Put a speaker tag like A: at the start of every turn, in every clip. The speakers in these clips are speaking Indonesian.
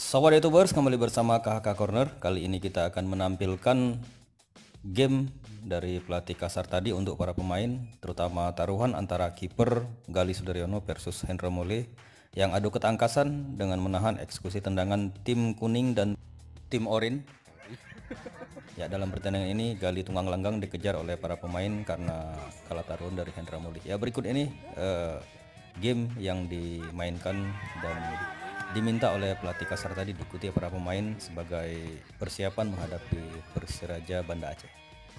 A: Sobat YouTubers, kembali bersama KHK Corner. Kali ini kita akan menampilkan game dari pelatih Kasar tadi untuk para pemain, terutama taruhan antara kiper Gali Sudaryono versus Hendra Mole yang adu ketangkasan dengan menahan eksekusi tendangan tim kuning dan tim orin. Ya, dalam pertandingan ini Gali Tunggang Langgang dikejar oleh para pemain karena kalah taruhan dari Hendra Mole. Ya, berikut ini game yang dimainkan dan diminta oleh pelatih Kasar tadi diikuti para pemain sebagai persiapan menghadapi Persiraja Banda Aceh.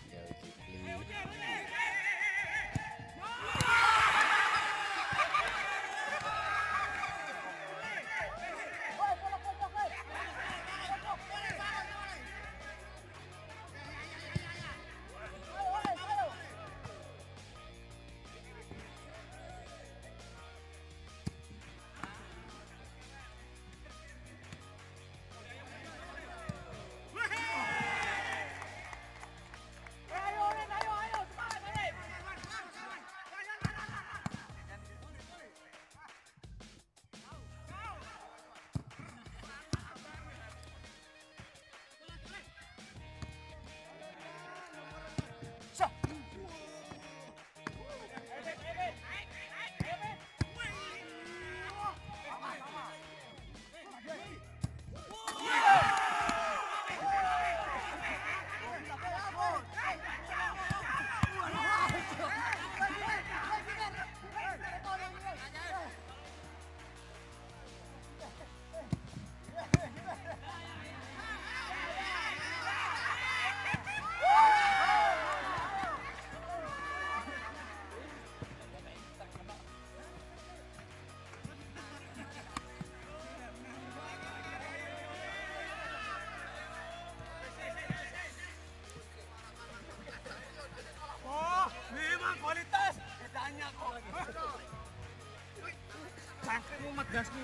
B: Cangkrik mumet gasmu.